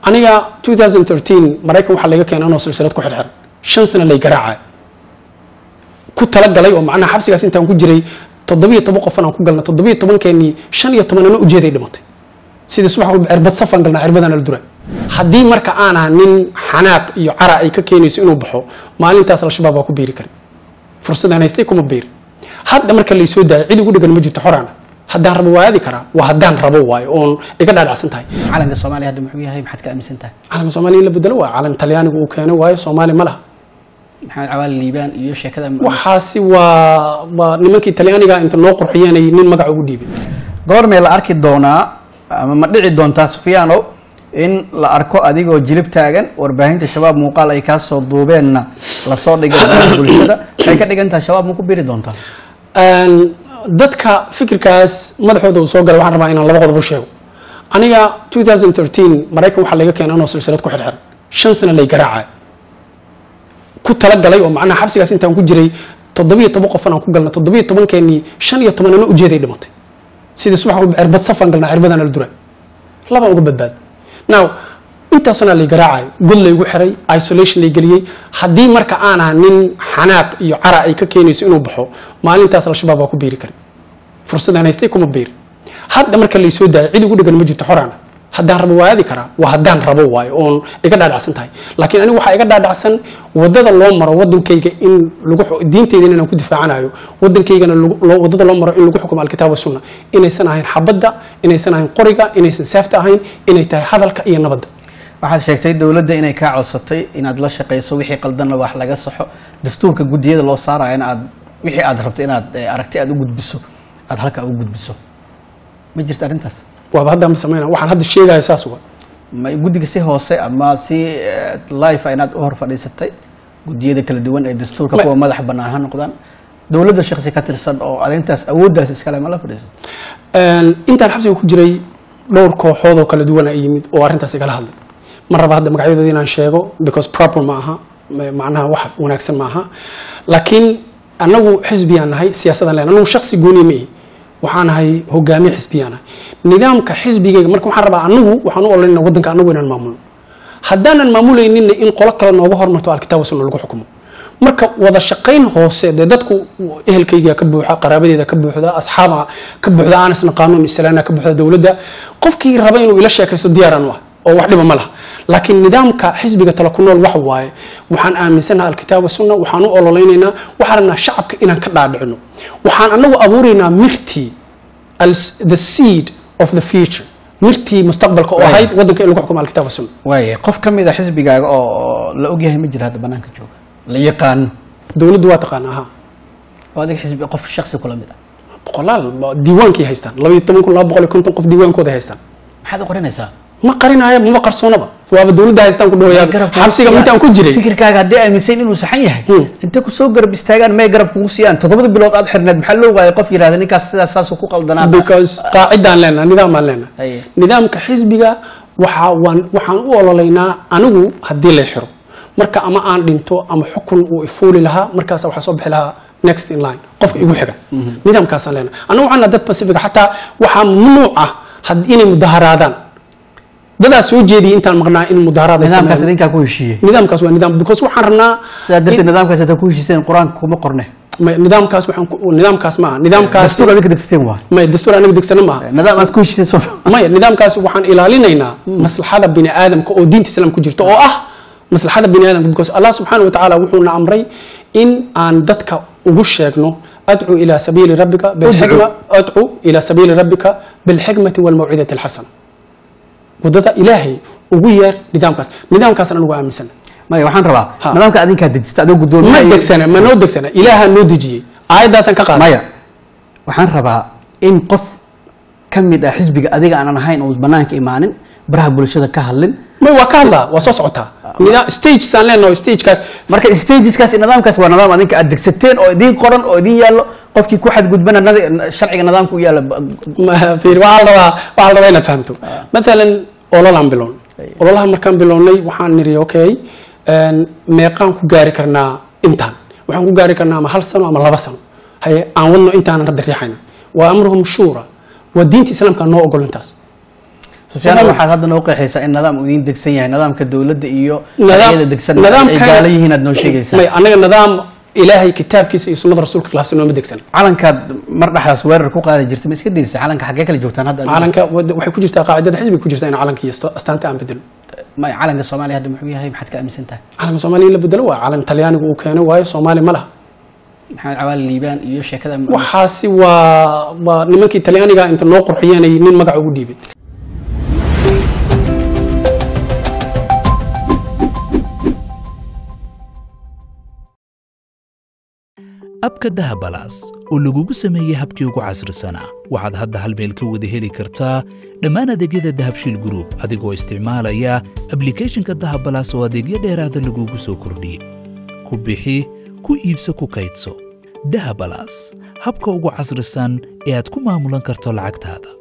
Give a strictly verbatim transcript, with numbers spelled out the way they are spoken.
aniga twenty thirteen maraykan waxa laga keenay inuu silsilad ku xirxir shan sano lay garaacay ku tala galay oo macnaha xabsigaas intaan ku jiray toddobiyo toban qof aan ku galnay toddobiyo toban keenii shan iyo toban ana u jeeday dhimatay sida subax u cirbad safan galnaa cirbadana la duray haddii marka aan ahaa nin xanaaq iyo cara ay ka keenayso inuu baxo maalintaas al-shabaab waa ku biiri karin fursadaan haystay kuma biiri hadda marka la soo daayay cid ugu dhagan ma jirto xoraan haddaan rabo waa aadi karaa waa haddaan rabo waayo oon iga dhaadhacsan tahay calanka Soomaaliya hadda muxuu yahay maxaad ka aaminsan tahay calanka Soomaaliya la bedelo waa calan Talyaaniga uu keenay waayo Soomaali ma laha maxamed cawaal liibaan iyo sheekada waxaasi waa waa nimankii Talyaaniga inta noo qurxiyeen ay nin magac ugu dhiibay goormee la arki doonaa ama ma dhici doontaa Sufyaano in la arko adigoo jilib taagan warbaahinta shabaab muuqaal ay ka soo duubeenna la soo dhigay bulshada ay ka dhigantaa shabaab ma ku biri doontaa een dadka fikirkaas madaxooda uu soo galay waxaan rabaa inaan laba qodob u sheego aniga twenty thirteen maraykan waxa laga keenay inuu silsilad ku xirxir shan sano lay garaacay ku tala galay oo macnaha xabsigaas intaan ku jiray toddobiyo toban qof aan ku galnay toddobiyo toban keenii shan iyo toban ana u jeeday dhimatay sida subax u cirbad safan galnaa cirbadana la duray laba uga badbaad now intaasna la garaacay god la igu xiray isolation la geliyay hadii marka aan ahaa nin xanaaq iyo cara ay ka keenayso inuu baxo maalintaas al-shabaab waa ku biiri karin fursadaan haystay kuma biiri hadda marka la soo daayay cid ugu dhagan ma jirto xoraan haddaan rabo waa aadi karaa waa haddaan rabo waayo oon iga dhaadhacsan tahay laakiin anigu waxaa iga dhaadhacsan wadada loo maro wadankayga in lagu diinteyda inaan ku difaacanayo wadankaygana wadada loo maro in lagu xukumo alkitaab sunna inaysan ahayn xabadda inaysan ahayn qoriga inaysan saafta ahayn inay tahay hadalka iyo nabadda waxaad sheegtay dawladda inay ka codsatay inaad la shaqeyso wixii qaldan wax laga saxo dastuurka gudiyada loo saarayo in aad wixii aad rabto inaad aragti aad u gudbiso aad halka u gudbiso ma jirto arintaas waa hadda ma sameeyna waxaan hadda sheegayo saas uga ma gudiga si hoose ama si live inaad u hor fadhiisatay gudiyada kala duwan ee dastuurka kuwa madax banaan ha noqdaan dawladda shakhsi ka tirsan oo arintaas awooddaas iskale ma la fadhiiso een intaan xabsiga ku jiray dhowr kooxood oo kala duwan ay yimid oo arintaas igala hadlay ma raba hadda magacyadooda inaan sheego because proper ma aha macnaha wax wanaagsan ma aha laakiin anagu xisbiyaan nahay siyaasadan leenahay anagu shakhsi gooni ma waxaan ahay hogaamiye xisbiyana nidaamka xisbigayga marka waxaan rabaa anagu waxaan u ololeyna wadanka anagu inaan maamulo haddaanan maamulaynin in qolo kale nooga hormarto alkitaab sunna lagu xukumo marka wada shaqayn hoose de dadku ehelkayga ka buuxa qaraabadeeda ka buuxda asxaaba ka buuxda aanasna qaanuun islaana ka buuxda dawladda qofkii raba inuu ila sheekaysto diyaaran waa oo wax dhiba ma laha laakiin nidaamka xisbiga tala ku nool wax waaye waxaan aaminsanahay alkitaab sunna waxaan u ololeynaynaa waxaana shacabka inaan ka dhaadhicino waxaan anagu abuuraynaa mirti the seed of the future mirti mustaqbalka oo ahayd wadanka in lagu xukumo alkitaab sunna way qof kamid ah xisbigaaga oo la og yahay ma jira hadda banaanka jooga la yaqaan dawladdu waa taqaan aha wadig xisbi qof shakhsi kula mid ah boqolaal diiwaankii haystaan laba iyo toban kun laba boqol iyo konton qof diiwaankooda haystaan maxaad qorinaysaa ma qarinayo ma qarsoonaba waaba dawladda haystaan ku dhawayaa xabsiga intaan ku jiray fikirkaaga hadii aaminsan inuu saxan yahay inta ku soo garab istaagaan may garab kugu siiyaan toddoba bilood aad xirneed maxaa loo waayay qof yiraahdo ninkaas sidaas saas ku qaldanaa because qaacidaan leena nidaam aan leena nidaamka xisbiga waxa waan waxaan u ololeynaa anigu hadii la xiro marka ama aan dhinto ama xukun uu ifuuli lahaa markaas waxa soo bixi lahaa next in line qofka igu xiga nidaamkaas aan leena anigu waxaan dad pacific xataa waxa mamnuuc ah hadii inay mudaharaadaan dada soo jeediyay intaan maqnaa in mudaharaad ay nidaamkaas idinka ku heshiiyay nidaamkaas waa nidaam because waxaan rabnaa saadada nidaamkaas aad ku heshiiseen quraanka kuma qorne nidaamkaas waxaan nidaamkaas ma nidaamkaas dastuur aad ka degsateen waa ma dastuur aan ka degsana ma nidaam aad ku heshiiseen soo ma nidaamkaas waxaan ilaalinaynaa maslaxada bini aadamka oo diinta islaamka ku jirto oo ah maslaxada bini aadamka because Allah subhanahu wa ta'ala wuxuu na amray in aan dadka ugu sheegno ad'u ila sabili rabbika bil hikma ad'u ila sabili rabbika bil hikmati wal maw'idati al hasana wadada ilaahay ugu yeer nidaamkaas nidaamkaas aan ugu aaminsan ma waxaan rabaa nidaamka adinka dejista adoo gudoomiye ma degsana ma noo degsana ilaaha noo dejiyay aayadaasan ka qaaday maya waxaan rabaa in qof kamid ah xisbiga adiga aan ahayn oo banaanka imaanin baraha bulshada ka hadlin ma waa ka hadlaa waa soo socotaa nidaam stage san leenahay stage kaas marka stages kaas nidaamkaas waa nidaam adinka aad degsateen oo idin qoran oo idin yaalo qofkii ku xad gudbana sharciga nidaamku yaala ma fiir waa la rabaa waa la rabaa inaad fahamto مثلا ololahan bilown ololaha markaan bilownay waxaan niri okay een meeqaan ku gaari karnaa intaan waxaan ku gaari karnaa ama hal sano ama laba sano hay aan wadno intaan hadda riixayna waa amruhum shura wa diinta islaamka noo ogol intaas sufyaan waxaad hadda noo qeexaysaa in nidaam uu idin degsan yahay nidaamka dawladda iyo nidaam- hay'ada degsan nidaamka- ay gaala yihiin aad noo sheegaysaa may anaga nidaam ilaahay kitaabkiisa iyo sunnada rasuulka khilaafsan nooma degsan calankaad mar dhaxdaas weerar ku qaadi jirtay ma iska daysay calanka xaggee kala joogtaan hadda calanka wad- waxay ku jirtaa qaacidada xisbiga ku jirta in calanka iyo sto- astaanta aan bedelo ma calanka Soomaaliya hadda muxuu yahay maxaad ka aaminsan tahay calanka soomaaliya in la bedelo waa calan talyaanigu uu keenay waayo soomaali ma laha maxamed cawaali liibaan iyo sheekada waxaasi waa waa nimankii talyaaniga inta noo qurxiyeen ay nin magac ugu dhiibay abka dahabalaas oo lagugu sameeyey habkii ugu casrisanaa waxaad hadda hal meel ka wada heli kartaa dhammaan adeegyada dahabshiil group adigoo isticmaalaya ablicathonka dahabalaas oo adeegyo dheeraada lagugu soo kordhiyey ku bixi ku iibso ku kaydso dahabalaas habka ugu casrisan ee aad ku maamulan karto lacagtaada